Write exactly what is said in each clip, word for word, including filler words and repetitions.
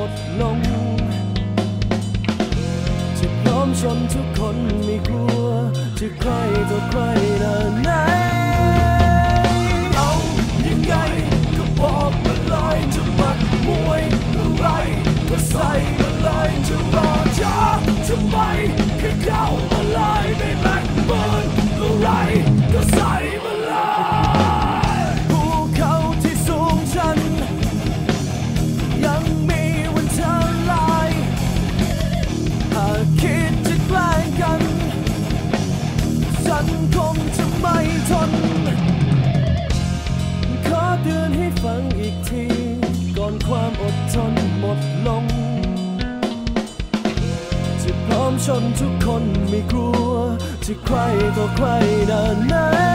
ดลงจะพร้อมชนทุกคนไม่กลัวจะใครต่อใครนานไหนเอายังไงก็บอกมาเลยจะมัดมวยอะไรก็ใส่มาเลยจะรอช้าทำไมแค่เข้ามาเลยไม่แบ่งเบิร์นอะไรก็ใส่มาเลยภูเขาที่สูงชันยังมีวันทลายหากคิดจะแกล้งกันฉันคงจะไม่ทนขอเตือนให้ฟังอีกทีก่อนความอดทนหมดลงจะพร้อมชนทุกคนไม่กลัวจะใครต่อใครนานไหน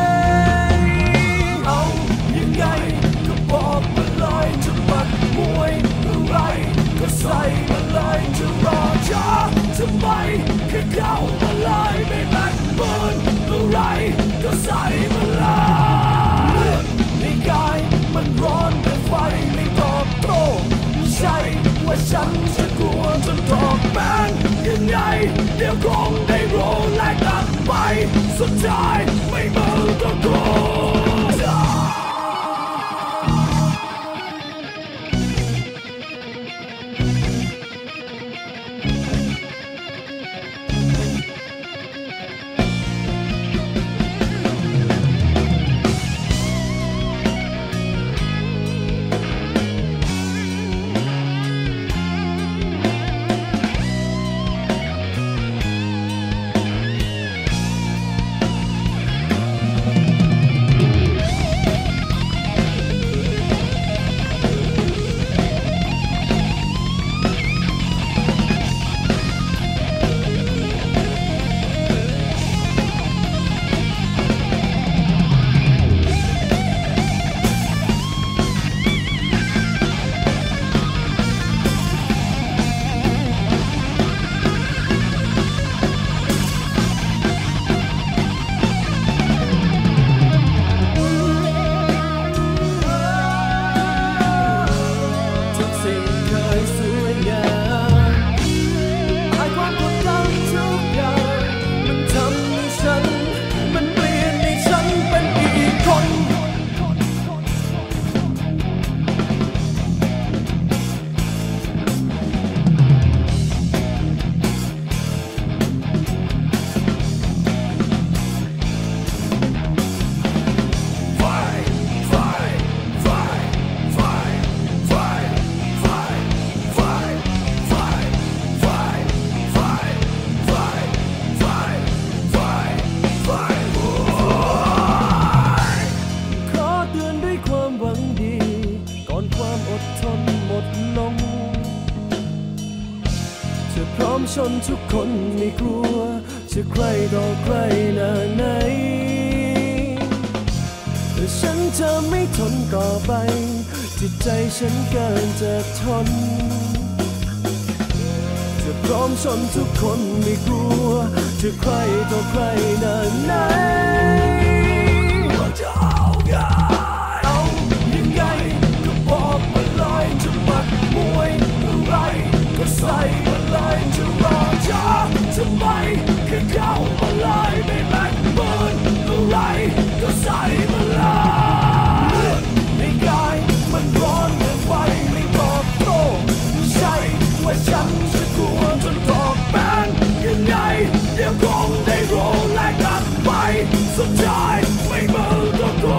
เอายังไงก็บอกมาเลยจะมัดมวยอะไรก็ใส่มาเลยจะรอช้าทำไมแค่เข้ามาเลยไม่แบ่งเบิร์นอะไรก็ใส่มาเลยเลือดในกายมันร้อนแต่ไฟไม่ตอบโต้ใช่ว่าฉันจะกลัวจนตอกแบงยังไงเดี๋ยวคงได้รู้แลกกันไปสุดท้ายไม่เบิร์นก็กลัวพร้อมชนทุกคนไม่กลัวจะใครต่อใครนานไหนแต่ฉันจะไม่ทนต่อไปจิตใจฉันเกินจะทนจะพร้อมชนทุกคนไม่กลัวจะใครต่อใครนานไหนจะเอาไงเอายังไงก็บอกมาเลยจะมัดมวยอะไรก็ใส่มาเลยจะรอช้าทำไมแค่เข้ามาเลยไม่แบ่งเบิร์นอะไรก็ใส่มาเลยเลือดในกายมันร้อนแต่ไฟไม่ตอบโต้ใช่ว่าฉันจะกลัวจนตอกแบงยังไงเดี๋ยวคงได้รู้แลกกันไปสุดท้ายไม่เบิร์นก็กลัว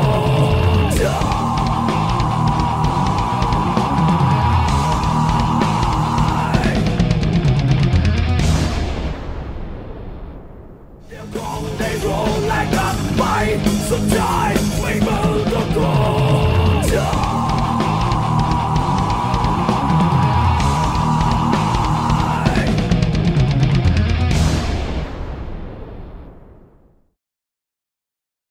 ได้รู้